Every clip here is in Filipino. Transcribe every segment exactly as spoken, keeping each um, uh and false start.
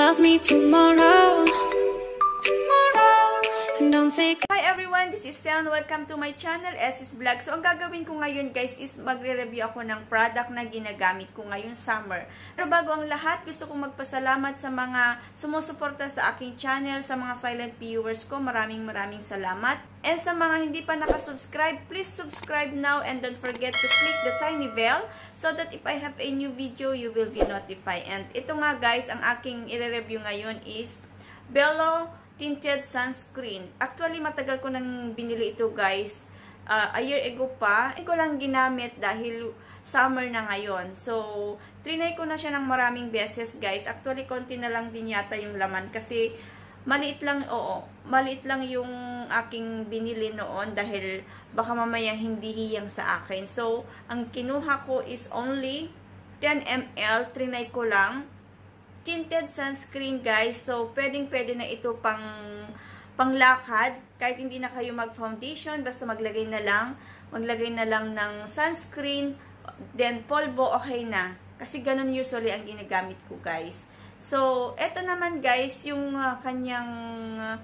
love me tomorrow. And don't take... Hi everyone, this is Sean. Welcome to my channel, Essy's Vlog. So, ang gagawin ko ngayon guys is magre-review ako ng product na ginagamit ko ngayong summer. Pero bago ang lahat, gusto kong magpasalamat sa mga sumusuporta sa aking channel, sa mga silent viewers ko. Maraming maraming salamat. And sa mga hindi pa nakasubscribe, please subscribe now and don't forget to click the tiny bell so that if I have a new video, you will be notified. And ito nga guys, ang aking i-review ngayon is Bello Tinted Sunscreen. Actually, matagal ko nang binili ito guys. Uh, a year ago pa. Hindi ko lang ginamit dahil summer na ngayon. So, trinay ko na siya ng maraming beses guys. Actually, konti na lang din yata yung laman kasi maliit lang, oo, maliit lang yung aking binili noon dahil baka mamaya hindi hiyang sa akin. So, ang kinuha ko is only ten milliliters. Trinay ko lang. Tinted sunscreen guys. So, pwedeng-pwede na ito pang panglakad. Kahit hindi na kayo mag-foundation, basta maglagay na lang. Maglagay na lang ng sunscreen. Then, polvo, okay na. Kasi ganun usually ang ginagamit ko guys. So, eto naman guys, yung uh, kanyang uh,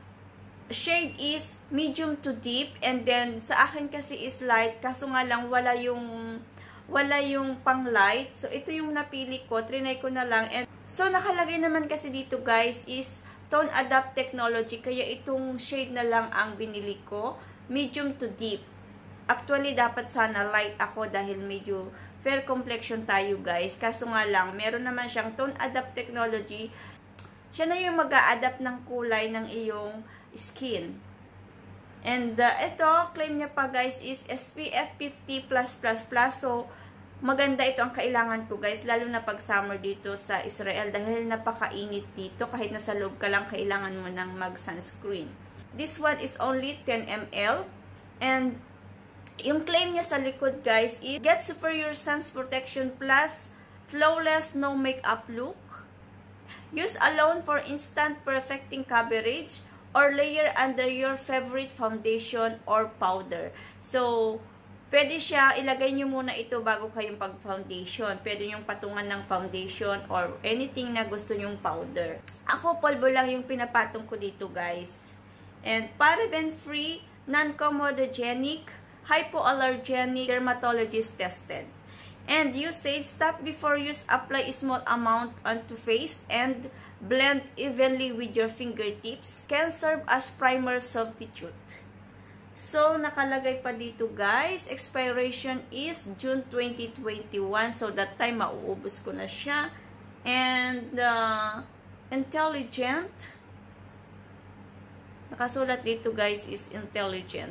shade is medium to deep. And then, sa akin kasi is light. Kaso nga lang, wala yung... wala yung pang light. So, ito yung napili ko. Trinay ko na lang. And, so, nakalagay naman kasi dito guys is Tone Adapt Technology. Kaya itong shade na lang ang binili ko. Medium to deep. Actually, dapat sana light ako dahil medyo fair complexion tayo guys. Kaso nga lang, meron naman siyang Tone Adapt Technology. Siya na yung mag-a-adapt ng kulay ng iyong skin. And uh, ito, claim niya pa guys is S P F fifty plus plus plus. So, maganda ito ang kailangan ko guys. Lalo na pag summer dito sa Israel. Dahil napakainit dito. Kahit nasa loob ka lang, kailangan mo nang mag-sunscreen. This one is only ten milliliters. And, yung claim niya sa likod guys is get superior suns protection plus flawless no makeup look. Use alone for instant perfecting coverage. Or layer under your favorite foundation or powder. So, pwede siya, ilagay nyo muna ito bago kayong pag-foundation. Pwede nyong patungan ng foundation or anything na gusto nyong powder. Ako, polvo lang yung pinapatong ko dito, guys. And paraben-free, non-comedogenic, hypoallergenic, dermatologist tested. And usage, stop before use, apply a small amount onto face and blend evenly with your fingertips. Can serve as primer substitute. So, nakalagay pa dito guys. Expiration is June twenty twenty-one. So, that time mauubos ko na siya. And, uh, intelligent. Nakasulat dito guys is intelligent.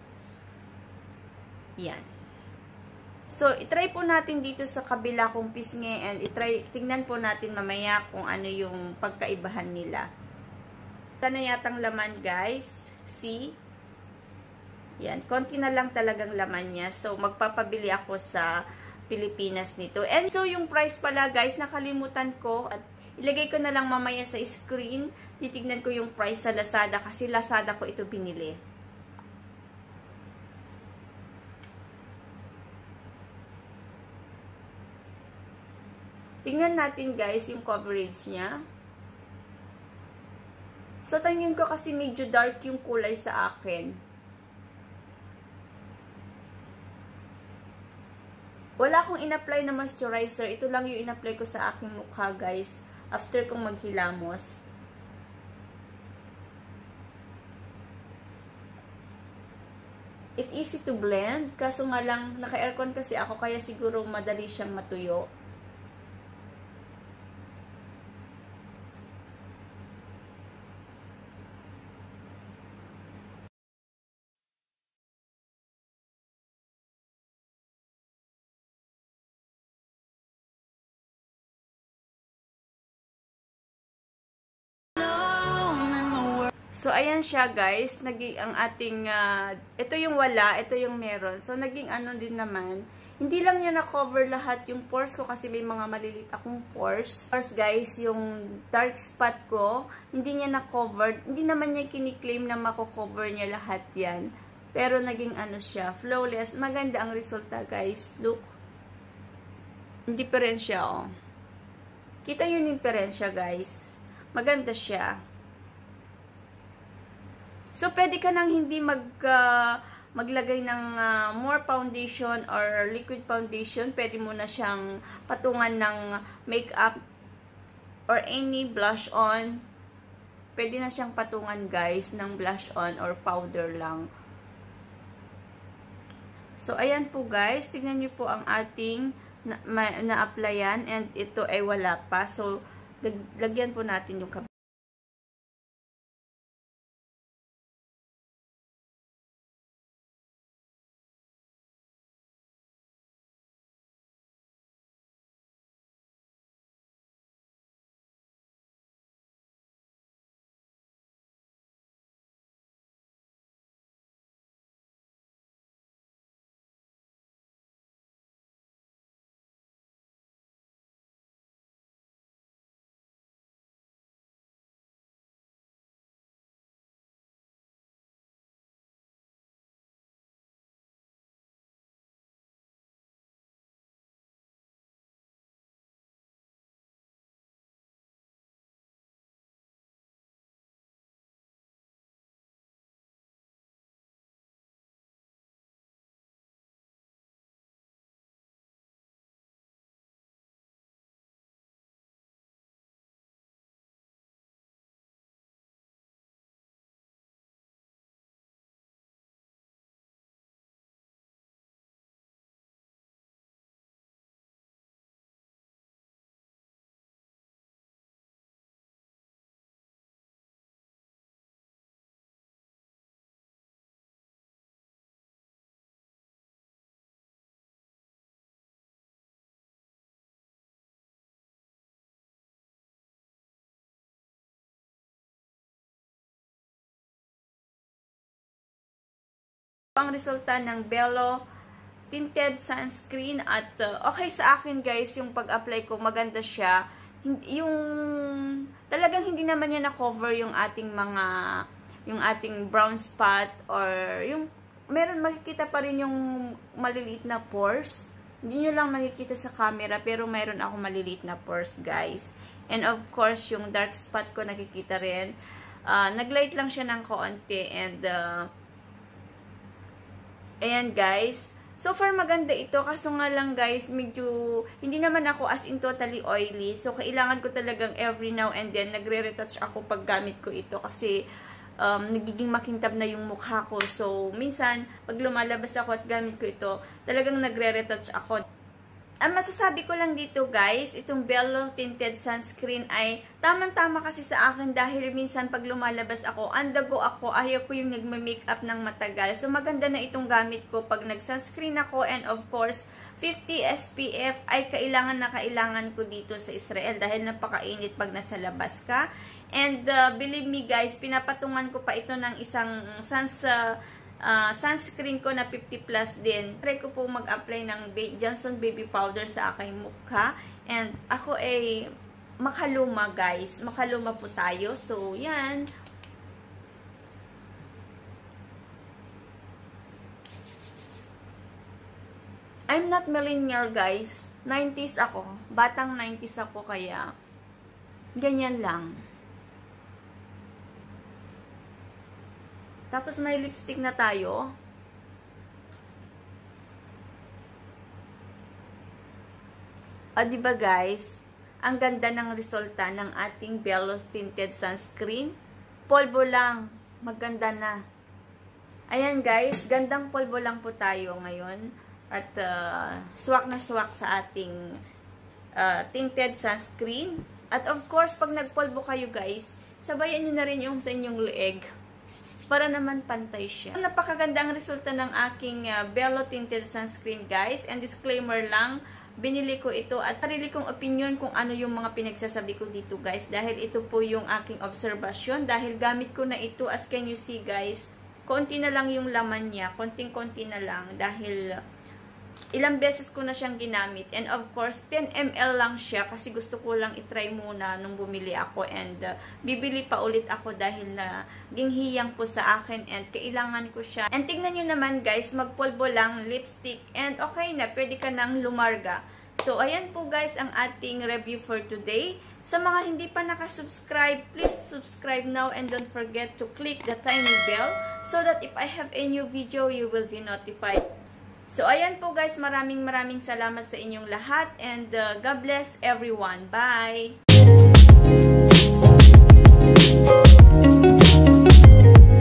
Yan. So, itry po natin dito sa kabila kong pisngi and itry, tingnan po natin mamaya kung ano yung pagkaibahan nila. Ito na yatang laman guys. See? Yan. Konti na lang talagang laman niya. So, magpapabili ako sa Pilipinas nito. And so, yung price pala guys, nakalimutan ko. At ilagay ko na lang mamaya sa screen. Titignan ko yung price sa Lazada kasi Lazada ko ito binili. Tingnan natin guys yung coverage niya. So, tingin ko kasi medyo dark yung kulay sa akin. Wala akong in-apply na moisturizer. Ito lang yung in-apply ko sa aking mukha guys. After kong maghilamos. It easy to blend. Kaso nga lang, naka-aircon kasi ako. Kaya siguro madali siyang matuyo. So, ayan siya guys. Naging ang ating, uh, ito yung wala, ito yung meron. So, naging ano din naman. Hindi lang niya na-cover lahat yung pores ko kasi may mga malilit akong pores. Pores guys, yung dark spot ko, hindi niya na-cover. Hindi naman niya kiniklaim na mako-cover niya lahat yan. Pero naging ano siya, flawless. Maganda ang resulta guys. Look. Yung diferensya, oh. Kita yun yung diferensya guys. maganda siya. So, pwede ka nang hindi mag, uh, maglagay ng uh, more foundation or liquid foundation. Pwede mo na siyang patungan ng makeup or any blush on. Pwede na siyang patungan, guys, ng blush on or powder lang. So, ayan po, guys. Tignan niyo po ang ating na-applyan na and ito ay wala pa. So, lagyan po natin yung kabila. Ang resulta ng Bello Tinted Sunscreen at uh, okay sa akin, guys, yung pag-apply ko, maganda siya. Yung talagang hindi naman niya na-cover yung ating mga yung ating brown spot or yung meron makikita pa rin yung maliliit na pores. Hindi nyo lang makikita sa camera pero meron ako maliliit na pores, guys. And of course, yung dark spot ko nakikita rin. Uh, naglight lang siya ng kaunti and uh, ayan, guys. So far, maganda ito. Kaso nga lang, guys, medyo, hindi naman ako as in totally oily. So, kailangan ko talagang every now and then, nagre-retouch ako pag gamit ko ito. Kasi, um, nagiging makintab na yung mukha ko. So, minsan, pag lumalabas ako at gamit ko ito, talagang nagre-retouch ako. Ang masasabi ko lang dito, guys, itong Bello Tinted Sunscreen ay tamang-tama kasi sa akin dahil minsan pag lumalabas ako, andago ako, ayaw ko yung nagme-makeup ng matagal. So, maganda na itong gamit ko pag nag-sunscreen ako and of course, fifty S P F ay kailangan na kailangan ko dito sa Israel dahil napakainit pag nasa labas ka. And uh, believe me, guys, pinapatungan ko pa ito ng isang sans... Uh, Uh, sunscreen ko na fifty plus din. Try ko po mag-apply ng Johnson Baby Powder sa aking mukha. And ako ay makaluma, guys. Makaluma po tayo. So, yan. I'm not millennial, guys. nineties ako. Batang nineties ako, kaya ganyan lang. Tapos may lipstick na tayo. O, diba, guys? Ang ganda ng resulta ng ating Bello Tinted Sunscreen. Polvo lang. Maganda na. Ayan, guys. Gandang polvo lang po tayo ngayon. At uh, swak na swak sa ating uh, tinted sunscreen. At of course, pag nagpolvo kayo, guys, sabayan nyo na rin yung sa inyong leeg. Para naman pantay siya. Napakaganda ang resulta ng aking uh, Bello Tinted Sunscreen, guys. And disclaimer lang, binili ko ito at sarili kong opinion kung ano yung mga pinagsasabi ko dito, guys. Dahil ito po yung aking obserbasyon. Dahil gamit ko na ito, as can you see, guys, konti na lang yung laman niya. Konting-konti na lang. Dahil ilang beses ko na siyang ginamit. And of course, ten milliliters lang siya kasi gusto ko lang itry muna nung bumili ako. And uh, bibili pa ulit ako dahil na ginghiyang po sa akin and kailangan ko siya. And tignan nyo naman, guys, magpolvo lang, lipstick, and okay na, pwede ka nang lumarga. So, ayan po, guys, ang ating review for today. Sa mga hindi pa nakasubscribe, please subscribe now and don't forget to click the tiny bell so that if I have a new video, you will be notified. So, ayan po guys, maraming maraming salamat sa inyong lahat and uh, God bless everyone. Bye!